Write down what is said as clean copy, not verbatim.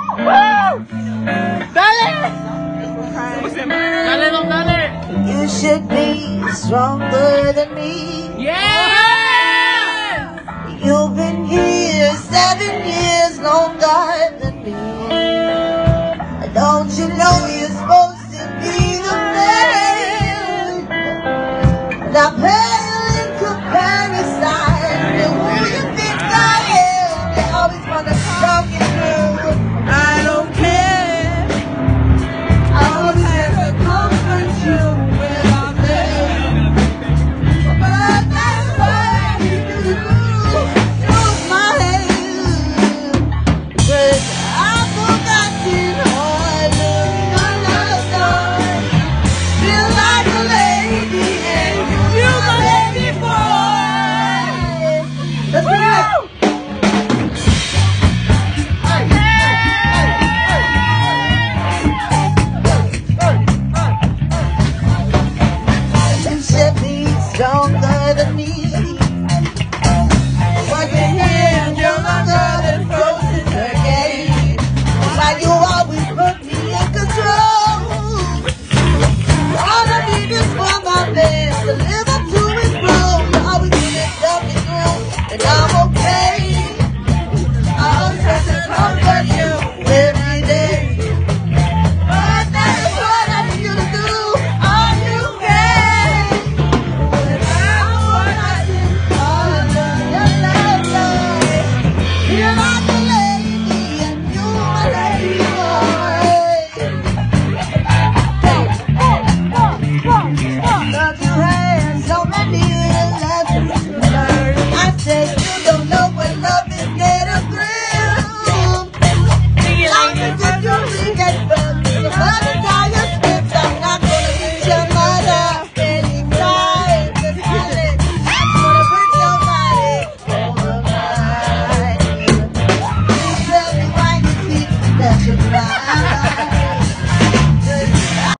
¡Dale! ¡Dale, don, dale! You should be stronger than me. ¡Yeah! You've been here 7 years longer than me. Don't you know you're supposed to be the man? Now pale in comparison to who you think I am. They always wanna talk it through. I don't care. I always have to comfort you when I'm there. But that's what I need to do. Use my hand. 'Cause I've forgotten all I learned. I love God. Feel like a lady and you my lady boy. Let's go. You should be stronger than me. Why your hand, you're longer than frozen turkey. Why you always put me in control? All I need is for my man to live up to his role. You always get it done and through, and I'm okay. I always have to comfort you every day. But that's what I need you to do. All you can. When I'm what I do, all of your love, love. You're like a lady, and you my lady boy. Love you had so many lessons to learn. I said you don't know what love is, get a grip. Long as you do, we get